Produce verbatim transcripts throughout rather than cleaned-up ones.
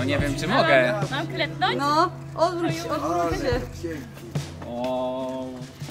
nie wiem, czy mogę. Mam klepnąć? No, odwróć, odwróć się. O.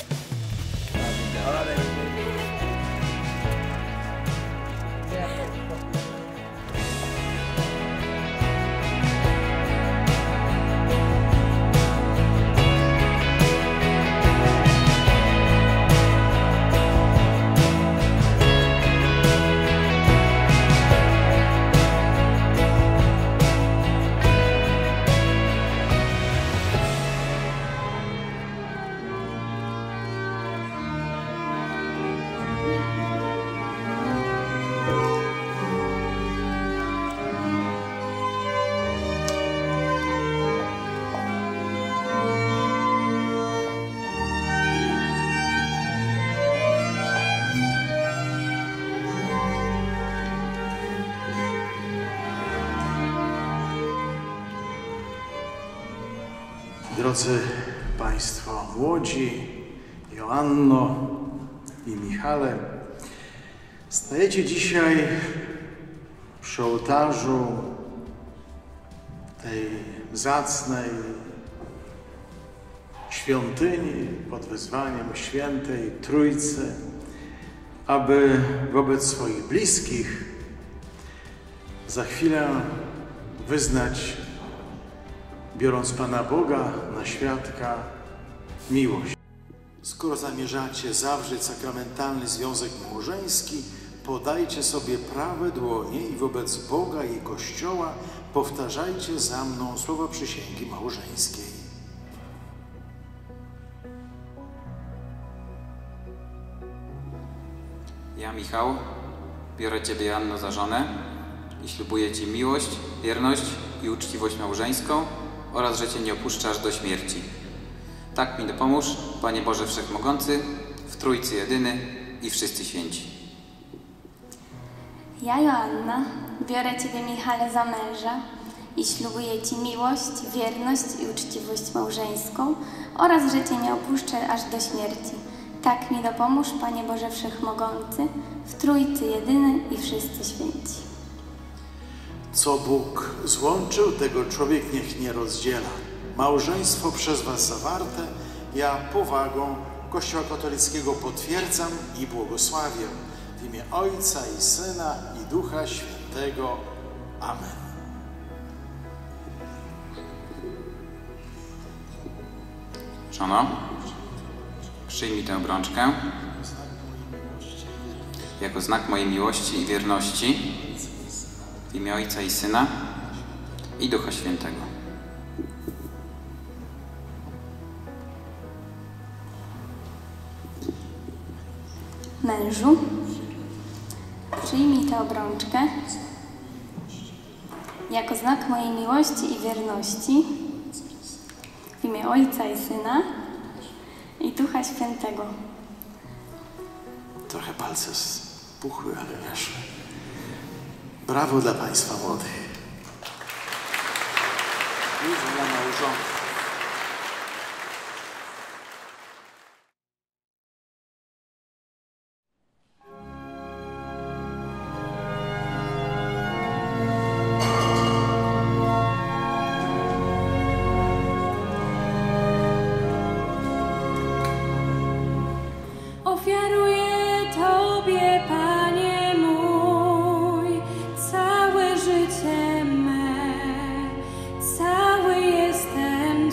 Drodzy Państwo młodzi, Joanno i Michale, stajecie dzisiaj przy ołtarzu tej zacnej świątyni pod wezwaniem Świętej Trójcy, aby wobec swoich bliskich za chwilę wyznać, biorąc Pana Boga na świadka, miłość. Skoro zamierzacie zawrzeć sakramentalny związek małżeński, podajcie sobie prawe dłonie i wobec Boga i Kościoła powtarzajcie za mną słowa przysięgi małżeńskiej. Ja, Michał, biorę Ciebie, Joanno, za żonę i ślubuję Ci miłość, wierność i uczciwość małżeńską oraz, że Cię nie opuszczę aż do śmierci. Tak mi dopomóż, Panie Boże Wszechmogący, w Trójcy jedyny i wszyscy święci. Ja, Joanna, biorę Ciebie, Michale, za męża i ślubuję Ci miłość, wierność i uczciwość małżeńską oraz, że Cię nie opuszczę aż do śmierci. Tak mi dopomóż, Panie Boże Wszechmogący, w Trójcy jedyny i wszyscy święci. Co Bóg złączył, tego człowiek niech nie rozdziela. Małżeństwo przez Was zawarte ja powagą Kościoła katolickiego potwierdzam i błogosławię w imię Ojca i Syna i Ducha Świętego. Amen. Żono, przyjmij tę obrączkę jako znak mojej miłości i wierności w imię Ojca i Syna i Ducha Świętego. Mężu, przyjmij tę obrączkę jako znak mojej miłości i wierności w imię Ojca i Syna i Ducha Świętego. Trochę palce spuchły, ale weszły. Brawo dla Państwa młodych. I dla małżonków. Ofiaruję Tobie, Panie mój, całe życie me, cały jestem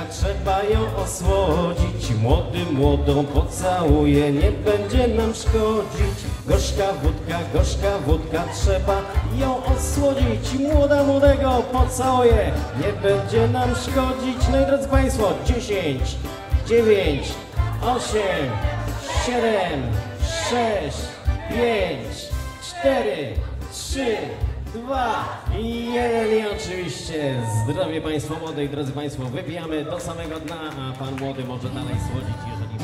trzeba ją osłodzić. Młody młodą pocałuje, nie będzie nam szkodzić. Gorzka wódka, gorzka wódka, trzeba ją osłodzić. Młoda młodego pocałuje, nie będzie nam szkodzić. No i drodzy Państwo, dziesięć, dziewięć, osiem, siedem, sześć, pięć, cztery, trzy, dwa i jeden i oczywiście zdrowie Państwo młodych, drodzy Państwo, wypijamy do samego dna, a Pan młody może dalej słodzić, jeżeli...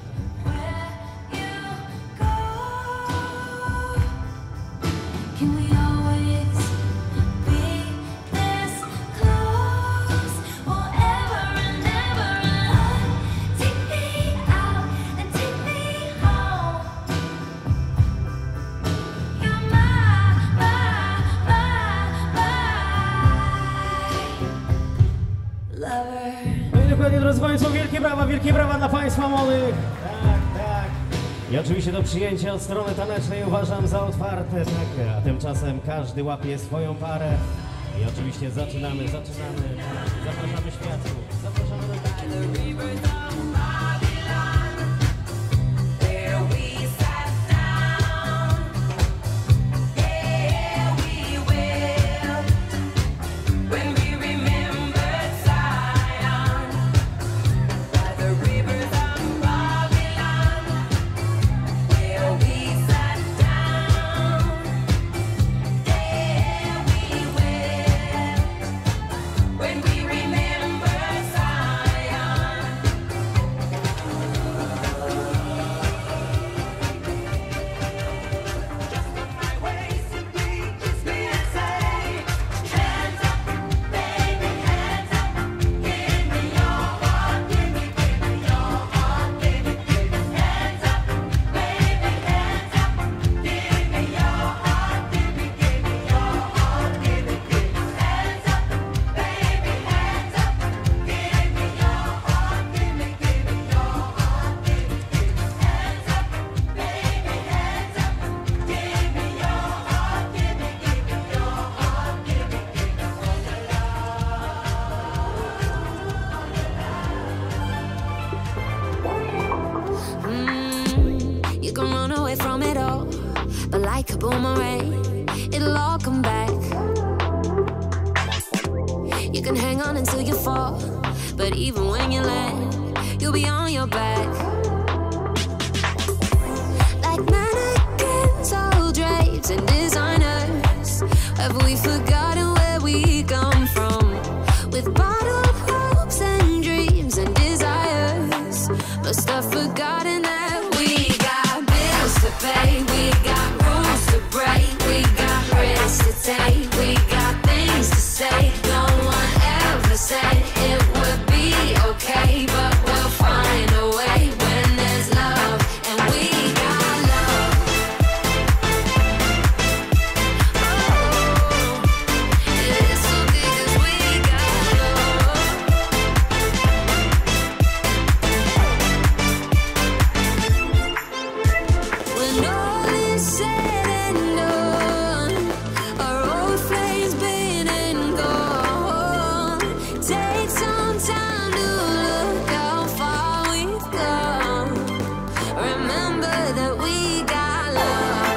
No i dokładnie, drodzy Państwo, wielkie brawa, wielkie brawa dla Państwa młodych. Tak, tak. I oczywiście do przyjęcia od strony tanecznej uważam za otwarte, tak. A tymczasem każdy łapie swoją parę. I oczywiście zaczynamy, zaczynamy. Zapraszamy świadków, zapraszamy do... You can run away from it all, but like a boomerang, it'll all come back. You can hang on until you fall, but even when you land, you'll be on your back. Like mannequins, old drapes and designers, have we forgotten where we come from? With bottled hopes and dreams and desires, must have forgotten that we got bills to pay, we got rules to break, we got risks to take, we got things to say. No one ever said it would be okay, but we'll find a way when there's love, and we got love. Oh, it's okay 'cause we got love. When all is said and done, our old flames been and gone. Take some time to look how far we've come. Remember that we got love.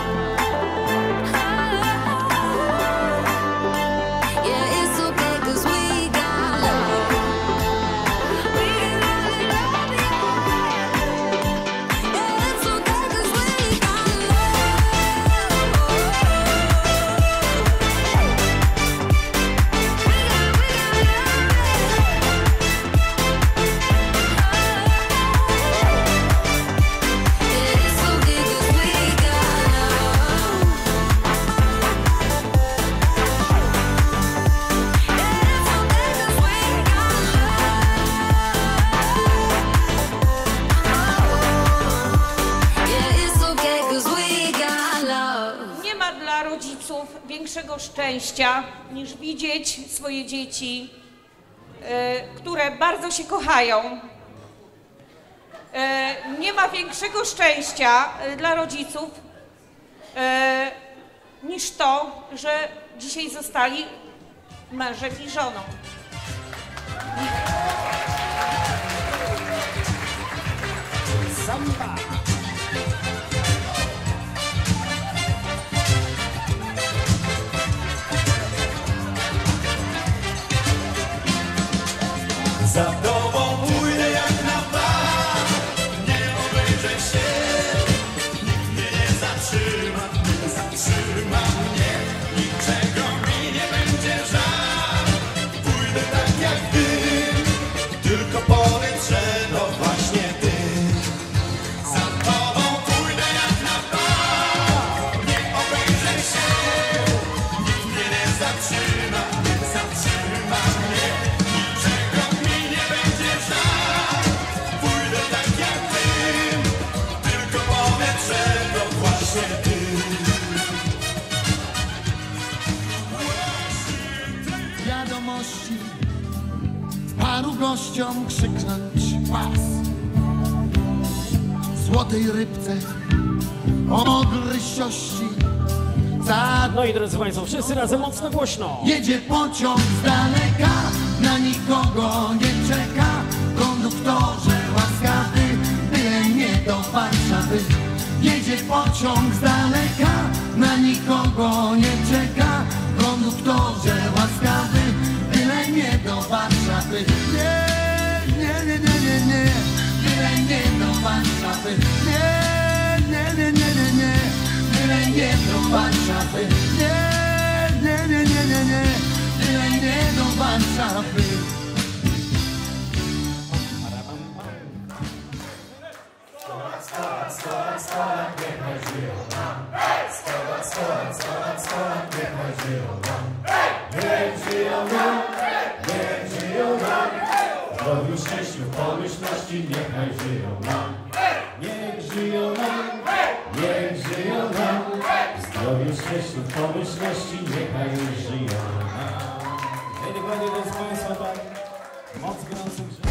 Yeah, it's okay 'cause we got love. We got love, yeah, it's okay 'cause we got Nie ma dla rodziców większego szczęścia niż widzieć swoje dzieci, e, które bardzo się kochają. E, nie ma większego szczęścia e, dla rodziców e, niż to, że dzisiaj zostali mężem i żoną. Za tobą pójdę jak na bal, nie obejrzę się, nikt mnie nie zatrzyma, nie zatrzyma mnie, niczego mi nie będzie żal. Pójdę tak jak ty, tylko powiem, że to właśnie ty. Za tobą pójdę jak na bal, nie obejrzę się, nikt mnie nie zatrzyma, nie zatrzyma mnie. Wiadomości paru gościom krzyknąć pas. Złotej rybce o mogrysiości za... No i drodzy Państwo, wszyscy razem mocno głośno. Jedzie pociąg z daleka, na nikogo nie czeka. Konduktorze łaskawy, byle nie do Warszawy. Jedzie pociąg z daleka, na nikogo nie czeka. Konduktorze łaskawy, byle nie do Warszawy. Nie, nie, nie, nie, nie, nie, byle nie do Warszawy. Nie, nie, nie, nie, nie, nie, byle nie do Warszawy. Nie, nie, nie, nie, nie, nie, byle nie do Warszawy. Sto lat, sto lat, sto lat, niechaj żyją nam. Sto lat, sto lat, sto lat, sto lat, niechaj żyją nam. Niech żyją nam, niech żyją nam. W zdrowiu, szczęściu, pomyślności, niechaj żyją nam. Niech żyją nam, niech żyją nam. W zdrowiu, szczęściu, pomyślności, niechaj żyją nam. Kiedy będzie to z Państwa tak moc gorących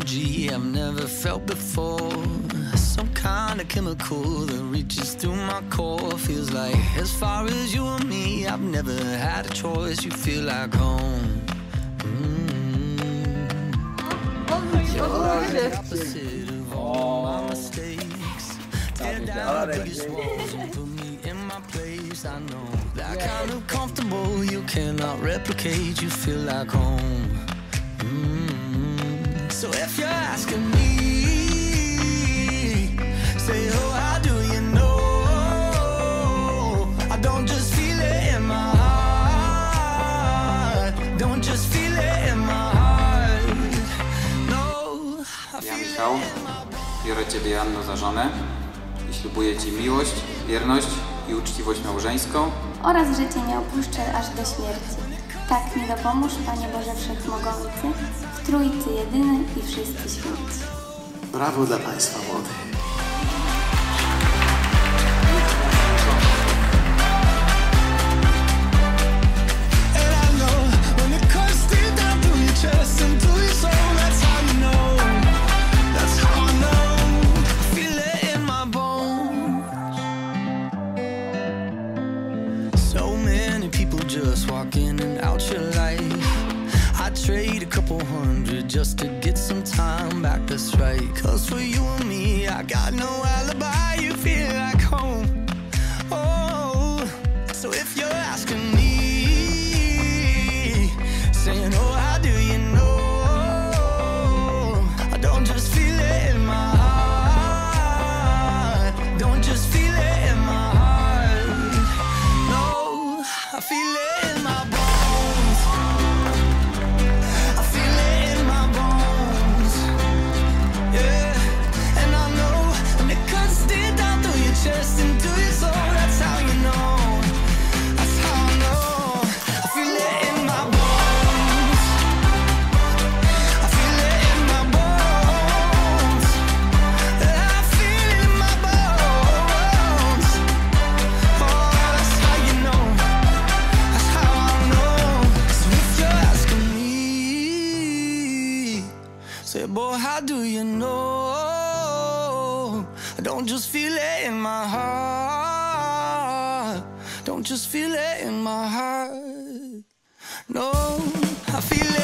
energy I've never felt before. Some kind of chemical that reaches through my core. Feels like as far as you and me, I've never had a choice. You feel like home. Mm-hmm. You're the opposite of all my mistakes. Tear down the biggest walls and put me in my place. I know that kind of comfortable you cannot replicate. You feel like home. Mm-hmm. So if you're asking me, say, oh, how do you know? I don't just feel it in my heart. Don't just feel it in my heart. No, I Ja, feel Michał, it in my biorę Ciebie, Janno, za żonę i ślubuję Ci miłość, wierność i uczciwość małżeńską oraz że Cię nie opuszczę aż do śmierci. Tak mi dopomóż, Panie Boże Wszechmogący, w Trójcy Jedyny i wszyscy święci. Brawo dla Państwa młodych. Just walk in and out your life. I trade a couple hundred just to get some time back, that's right. Cause for you and me, I got no alibi. You feel like home. Oh, so if you're asking me, saying, oh, how do you know? I don't just feel it in my heart. Don't just feel it in my heart. No, I feel it. Just into your soul, that's how you know. That's how I know. I feel it in my bones. I feel it in my bones. I feel it in my bones. Oh, that's how you know. That's how I know. So if you're asking me, say, boy, how do you know? I don't just feel it in my heart. Don't just feel it in my heart. No, I feel it.